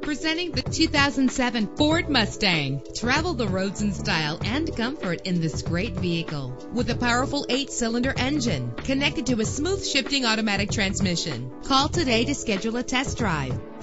Presenting the 2007 Ford Mustang. Travel the roads in style and comfort in this great vehicle. With a powerful 8-cylinder engine connected to a smooth shifting automatic transmission. Call today to schedule a test drive.